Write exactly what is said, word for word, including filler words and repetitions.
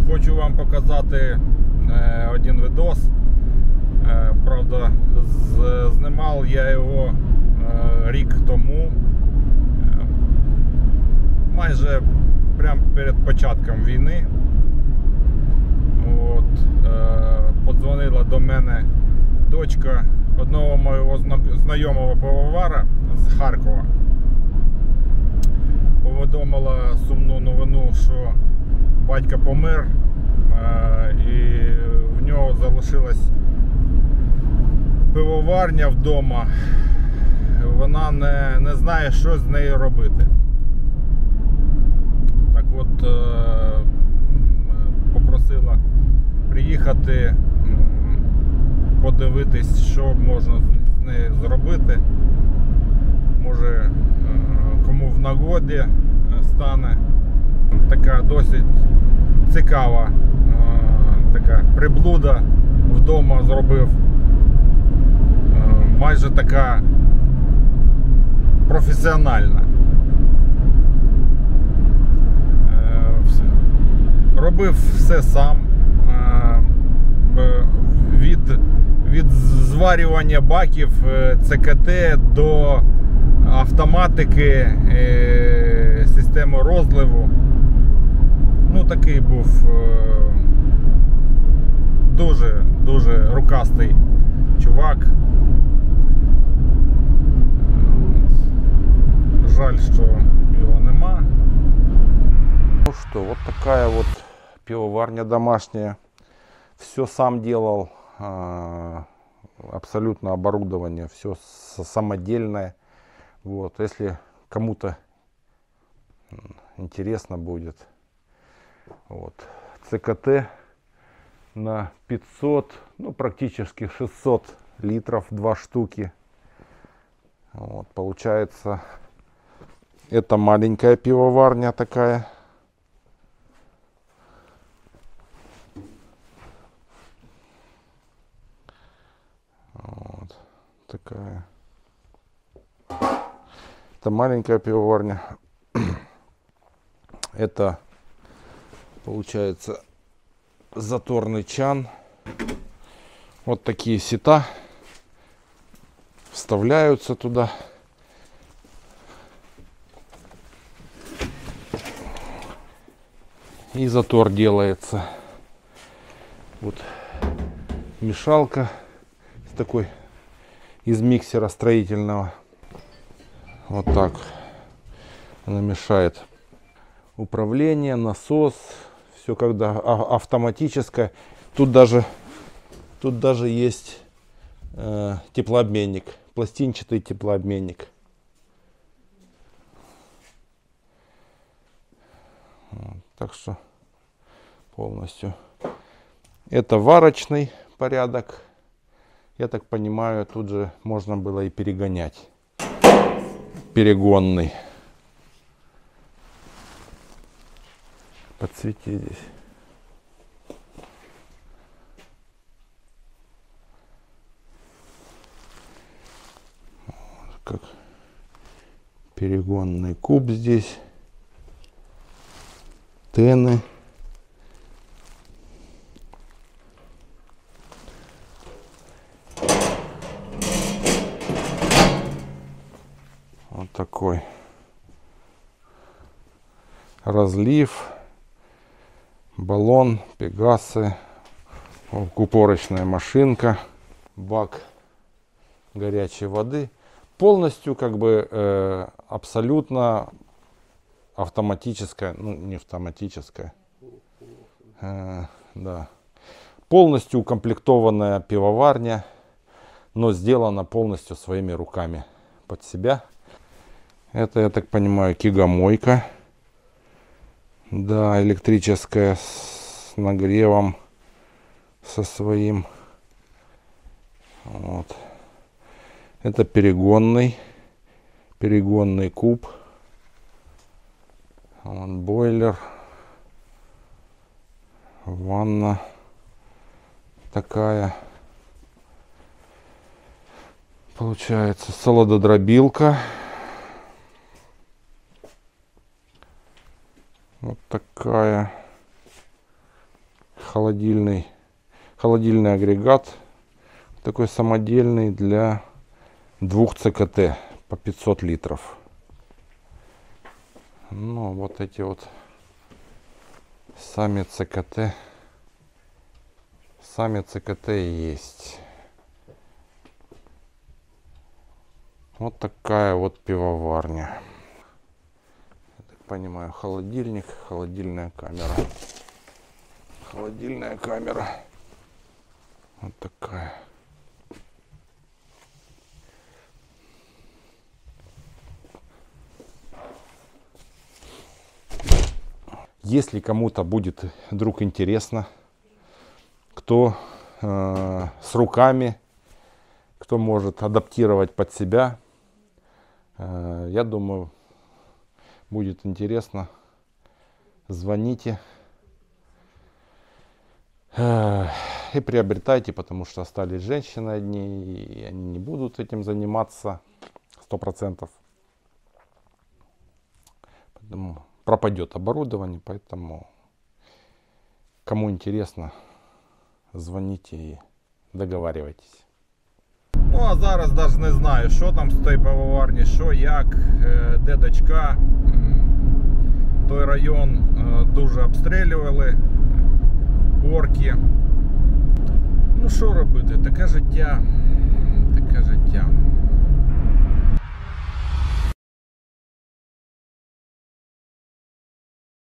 Хочу вам показати е, один відос. Е, правда, з, знімав я його е, рік тому, е, майже прямо перед початком війни. От, е, подзвонила до мене дочка одного моєго знайомого пивовара з Харкова. Повідомила сумну новину, що батько помер, і в нього залишилась пивоварня вдома. Вона не, не знає, що з нею робити. Так от, попросила приїхати, подивитись, що можна з нею зробити. Може, кому в нагоді стане. Така досить цікава така приблуда вдома зробив. Майже така професіональна. Робив все сам. Від, від зварювання баків Це Ке Те до автоматики, системи розливу. Ну, такий був дуже-дуже рукастий чувак. Жаль, что его нема. Ну что, вот такая вот пивоварня домашняя. Все сам делал, абсолютно оборудование, все самодельное. Вот, если кому-то интересно будет, вот, Це Ке Те на пятьсот, ну практически шестьсот литров, два штуки. Вот, получается, это маленькая пивоварня такая. Вот такая. Это маленькая пивоварня. Это получается заторный чан. Вот такие сета вставляются туда. И затор делается. Вот мешалка с такой из миксера строительного. Вот так она мешает. Управление, насос, все когда автоматическое. Тут даже тут даже есть э, теплообменник, пластинчатый теплообменник. Вот, так что полностью. Это варочный порядок. Я так понимаю, тут же можно было и перегонять. Перегонный. Подсвети здесь. Вот как перегонный куб здесь. Тены. Вот такой разлив, баллон, пегасы, купорочная машинка, бак горячей воды. Полностью как бы э, абсолютно автоматическая, ну не автоматическая, э, да, полностью укомплектованная пивоварня, но сделана полностью своими руками под себя. Это, я так понимаю, кигомойка. Да, электрическая с нагревом со своим. Вот. Это перегонный, перегонный куб. Вот, бойлер. Ванна такая. Получается солододробилка. Вот такая. холодильный, холодильный агрегат. Такой самодельный для двух ЦКТ по пятьсот литров. Ну, вот эти вот сами ЦКТ. Сами ЦКТ есть. Вот такая вот пивоварня. Я так понимаю, холодильник, холодильная камера. Холодильная камера. Вот такая. Если кому-то будет вдруг интересно, кто э, с руками, кто может адаптировать под себя, э, я думаю, будет интересно, звоните э, и приобретайте, потому что остались женщины одни, и они не будут этим заниматься сто процентов. Поэтому пропадет оборудование, поэтому кому интересно, звоните и договаривайтесь. Ну а зараз навіть не знаю, що там з тієї пивоварні, що, як, де дочка. Той район дуже обстрілювали орки. Ну що робити, таке життя, таке життя.